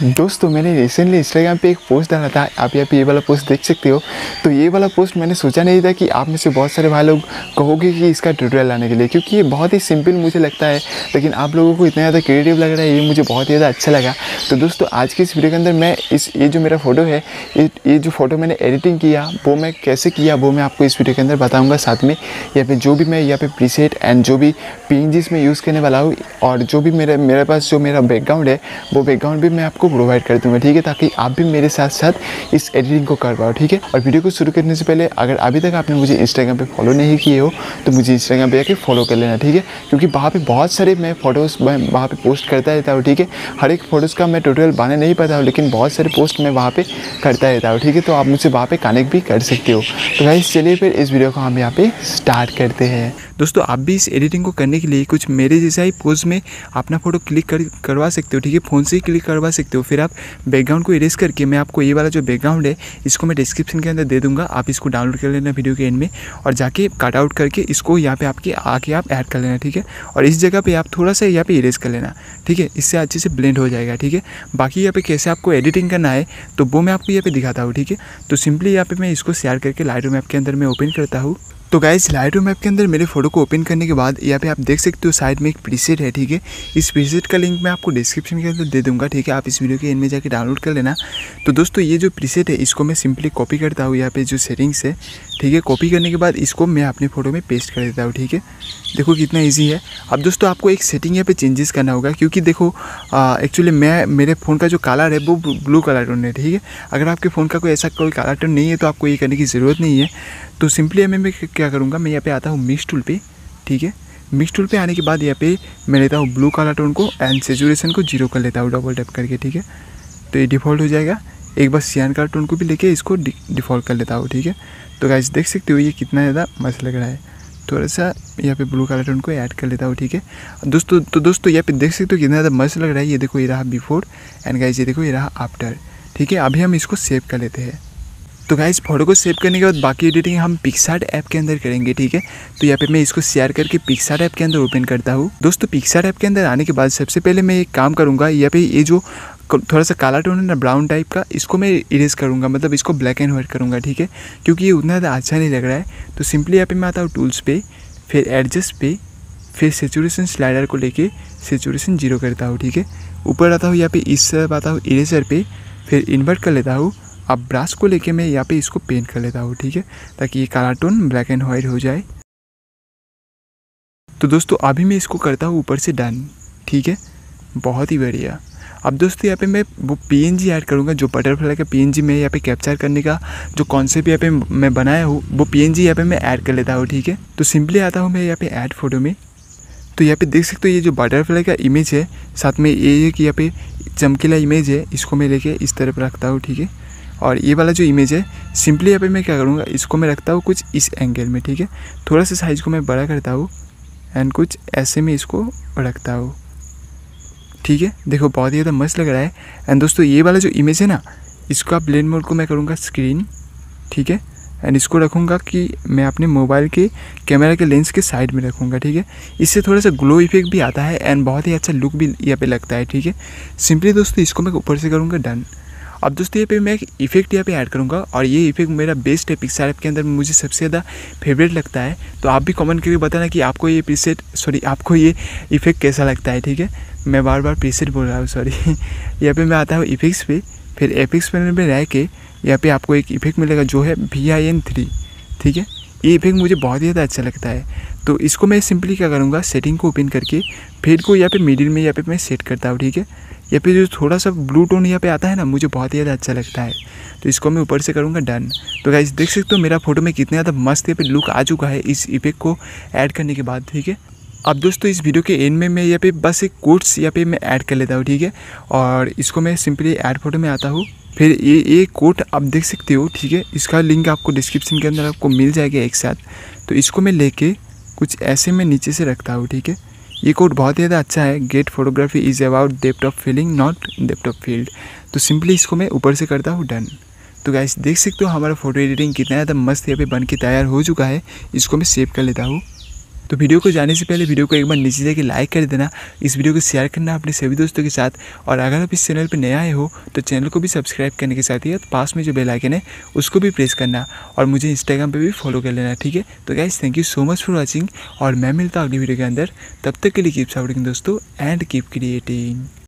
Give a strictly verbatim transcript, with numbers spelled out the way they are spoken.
दोस्तों मैंने recently Instagram पे एक पोस्ट डाला था, आप यहाँ पे ये वाला पोस्ट देख सकते हो। तो ये वाला पोस्ट मैंने सोचा नहीं था कि आप में से बहुत सारे भाई लोग कहोगे कि इसका ट्यूटोरियल लाने के लिए, क्योंकि ये बहुत ही सिंपल मुझे लगता है, लेकिन आप लोगों को इतना ज़्यादा क्रिएटिव लग रहा है, ये मुझे बहुत ही ज़्यादा अच्छा लगा। तो दोस्तों आज की इस वीडियो के अंदर मैं इस ये जो मेरा फ़ोटो है, ये ये जो फ़ोटो मैंने एडिटिंग किया वो मैं कैसे किया वो मैं आपको इस वीडियो के अंदर बताऊँगा। साथ में यहाँ पे जो भी मैं यहाँ पे प्रीसेट एंड जो भी पीएनजीज में यूज़ करने वाला हूँ, और जो भी मेरे मेरे पास जो मेरा बैकग्राउंड है वो बैकग्राउंड भी मैं आपको प्रोवाइड कर दूँगा, ठीक है, ताकि आप भी मेरे साथ साथ इस एडिटिंग को कर पाओ, ठीक है। और वीडियो को शुरू करने से पहले अगर अभी तक आपने मुझे इंस्टाग्राम पे फॉलो नहीं किए हो तो मुझे इंस्टाग्राम पे जाके फॉलो कर लेना, ठीक है, क्योंकि वहाँ पे बहुत सारे मैं फ़ोटोज़ वहाँ पे पोस्ट करता रहता हूँ, ठीक है। हर एक फ़ोटोज़ का मैं ट्यूटोरियल बनाने नहीं पाता हूँ, लेकिन बहुत सारे पोस्ट मैं वहाँ पे करता रहता हूँ, ठीक है। तो आप मुझसे वहाँ पे कनेक्ट भी कर सकते हो। तो गाइस चलिए फिर इस वीडियो को हम यहाँ पे स्टार्ट करते हैं। दोस्तों आप भी इस एडिटिंग को करने के लिए कुछ मेरे जैसा ही पोज में अपना फ़ोटो क्लिक कर करवा सकते हो, ठीक है, फ़ोन से ही क्लिक करवा सकते हो। फिर आप बैकग्राउंड को इरेज करके मैं आपको ये वाला जो बैकग्राउंड है इसको मैं डिस्क्रिप्शन के अंदर दे दूंगा, आप इसको डाउनलोड कर लेना वीडियो के एंड में, और जाके कट आउट करके इसको यहाँ पे आपके आके आप ऐड कर लेना, ठीक है। और इस जगह पे आप थोड़ा सा यहाँ पे इरेज कर लेना, ठीक है, इससे अच्छे से ब्लेंड हो जाएगा, ठीक है। बाकी यहाँ पे कैसे आपको एडिटिंग करना है तो वो मैं आपको यहाँ पे दिखाता हूँ, ठीक है। तो सिंपली यहाँ पे मैं इसको शेयर करके लाइटरूम ऐप के अंदर मैं ओपन करता हूँ। तो गाइस लाइटरूम ऐप के अंदर मेरे फोटो को ओपन करने के बाद यहाँ पे आप देख सकते हो साइड में एक प्रीसेट है, ठीक है। इस प्रीसेट का लिंक मैं आपको डिस्क्रिप्शन के अंदर दे दूंगा, ठीक है, आप इस वीडियो के एंड में जाके डाउनलोड कर लेना। तो दोस्तों ये जो प्रीसेट है इसको मैं सिंपली कॉपी करता हूँ यहाँ पे जो सेटिंग्स है, ठीक है। कॉपी करने के बाद इसको मैं अपने फ़ोटो में पेस्ट कर देता हूँ, ठीक है। देखो कितना ईजी है। अब दोस्तों आपको एक सेटिंग यहाँ पे चेंजेस करना होगा, क्योंकि देखो एक्चुअली मैं मेरे फ़ोन का जो कलर है वो ब्लू कलर टोन है, ठीक है। अगर आपके फ़ोन का कोई ऐसा कोई कलर टोन नहीं है तो आपको ये करने की ज़रूरत नहीं है। तो सिंपली मैं मैं क्या करूँगा, मैं यहाँ पे आता हूँ मिक्स टूल पे, ठीक है। मिक्स टूल पे आने के बाद यहाँ पे मैं लेता हूँ ब्लू कलर टोन को एंड सैचुरेशन को जीरो कर लेता हूँ डबल टैप करके, ठीक है। तो ये डिफ़ॉल्ट हो जाएगा। एक बार सियान कलर टोन को भी लेके इसको डिफ़ॉल्ट कर लेता हूँ, ठीक है। तो गाइस देख सकते हो ये कितना ज़्यादा मस्त लग रहा है। थोड़ा सा यहाँ पे ब्लू कलर टोन को ऐड कर लेता हूँ, ठीक है दोस्तों। तो दोस्तों यहाँ पे देख सकते हो कितना ज़्यादा मस्त लग रहा है। ये देखो ये रहा बिफोर एंड गाइस ये देखो ये रहा आफ्टर, ठीक है। अभी हम इसको सेव कर लेते हैं। तो गाइस फोटो को सेव करने के बाद बाकी एडिटिंग हम पिक्सार्ट ऐप के अंदर करेंगे, ठीक है। तो यहाँ पे मैं इसको शेयर करके पिक्सार्ट ऐप के अंदर ओपन करता हूँ। दोस्तों पिक्सार्ट ऐप के अंदर आने के बाद सबसे पहले मैं एक काम करूँगा, यहाँ पे ये जो थोड़ा सा काला टोन है ना ब्राउन टाइप का, इसको मैं इरेज करूँगा, मतलब इसको ब्लैक एंड वाइट करूँगा, ठीक है, क्योंकि ये उतना ज़्यादा अच्छा नहीं लग रहा है। तो सिंपली यहाँ पे मैं आता हूँ टूल्स पे, फिर एडजस्ट पे, फिर सेचुरेशन स्लाइडर को लेके सेचुरेशन जीरो करता हूँ, ठीक है। ऊपर आता हूँ यहाँ पे इस तरफ आता हूँ इरेजर पे, फिर इन्वर्ट कर लेता हूँ। अब ब्रश को लेके मैं यहाँ पे इसको पेंट कर लेता हूँ, ठीक है, ताकि ये काला टोन ब्लैक एंड वाइट हो जाए। तो दोस्तों अभी मैं इसको करता हूँ ऊपर से डन, ठीक है, बहुत ही बढ़िया। अब दोस्तों यहाँ पे मैं वो पीएनजी ऐड करूँगा, जो बटरफ्लाई का पीएनजी मैं यहाँ पे कैप्चर करने का जो कॉन्सेप्ट यहाँ पे मैं बनाया हूँ वो पीएनजी यहाँ पे मैं ऐड कर लेता हूँ, ठीक है। तो सिंपली आता हूँ मैं यहाँ पे ऐड फोटो में। तो यहाँ पे देख सकते हो ये जो बटरफ्लाई का इमेज है, साथ में ये कि यहाँ पे चमकीला इमेज है, इसको मैं लेके इस तरफ रखता हूँ, ठीक है। और ये वाला जो इमेज है सिंपली यहाँ पे मैं क्या करूँगा, इसको मैं रखता हूँ कुछ इस एंगल में, ठीक है। थोड़ा सा साइज़ को मैं बड़ा करता हूँ एंड कुछ ऐसे में इसको रखता हूँ, ठीक है। देखो बहुत ही ज़्यादा मस्त लग रहा है। एंड दोस्तों ये वाला जो इमेज है ना, इसका ब्लेंड मोड को मैं करूँगा स्क्रीन, ठीक है। एंड इसको रखूँगा कि मैं अपने मोबाइल के कैमरा के लेंस के साइड में रखूँगा, ठीक है। इससे थोड़ा सा ग्लो इफेक्ट भी आता है एंड बहुत ही अच्छा लुक भी यहाँ पे लगता है, ठीक है। सिंपली दोस्तों इसको मैं ऊपर से करूँगा डन। अब दोस्तों यहाँ पे मैं एक इफेक्ट यहाँ पे ऐड करूँगा, और ये इफेक्ट मेरा बेस्ट है पिक्सार्ट ऐप के अंदर, मुझे सबसे ज़्यादा फेवरेट लगता है। तो आप भी कमेंट करके बताना कि आपको ये प्रीसेट सॉरी आपको ये इफेक्ट कैसा लगता है, ठीक है। मैं बार बार प्रीसेट बोल रहा हूँ, सॉरी। यहाँ पे मैं आता हूँ इफेक्ट्स पे, फिर एपिक्स पैनल पे रह के यहाँ पे आपको एक इफेक्ट मिलेगा जो है वी आई एन थ्री, ठीक है। ये इफेक्ट मुझे बहुत ही ज़्यादा अच्छा लगता है। तो इसको मैं सिंपली क्या करूँगा, सेटिंग को ओपन करके फेड को यहाँ पे मिडिल में यहाँ पे मैं सेट करता हूँ, ठीक है। यहाँ पे जो थोड़ा सा ब्लू टोन यहाँ पे आता है ना, मुझे बहुत ही ज़्यादा अच्छा लगता है। तो इसको मैं ऊपर से करूँगा डन। तो गाइस देख सकते हो मेरा फोटो में कितना ज़्यादा मस्त यहाँ पे लुक आ चुका है इस इफेक्ट को ऐड करने के बाद, ठीक है। अब दोस्तों इस वीडियो के एंड में मैं यहाँ पे बस एक कोट्स यहाँ पे मैं ऐड कर लेता हूँ, ठीक है। और इसको मैं सिंपली ऐड फोटो में आता हूँ, फिर ये ये कोट आप देख सकते हो, ठीक है। इसका लिंक आपको डिस्क्रिप्शन के अंदर आपको मिल जाएगा एक साथ। तो इसको मैं लेके कुछ ऐसे में नीचे से रखता हूँ, ठीक है। ये कोड बहुत ही ज़्यादा अच्छा है, great photography is about depth of feeling not depth of field. तो सिंपली इसको मैं ऊपर से करता हूँ डन। तो गाइस देख सकते हो हमारा फोटो एडिटिंग कितना ज़्यादा मस्त यहाँ पे बन के तैयार हो चुका है। इसको मैं सेव कर लेता हूँ। तो वीडियो को जाने से पहले वीडियो को एक बार नीचे जाके लाइक कर देना, इस वीडियो को शेयर करना अपने सभी दोस्तों के साथ, और अगर आप इस चैनल पर नया आए हो तो चैनल को भी सब्सक्राइब करने के साथ ही पास में जो बेल आइकन है उसको भी प्रेस करना, और मुझे इंस्टाग्राम पे भी फॉलो कर लेना, ठीक है। तो guys thank you so much for watching, और मैं मिलता हूँ अगली वीडियो के अंदर। तब तक के लिए कीप सपोर्टिंग दोस्तों एंड कीप क्रिएटिंग।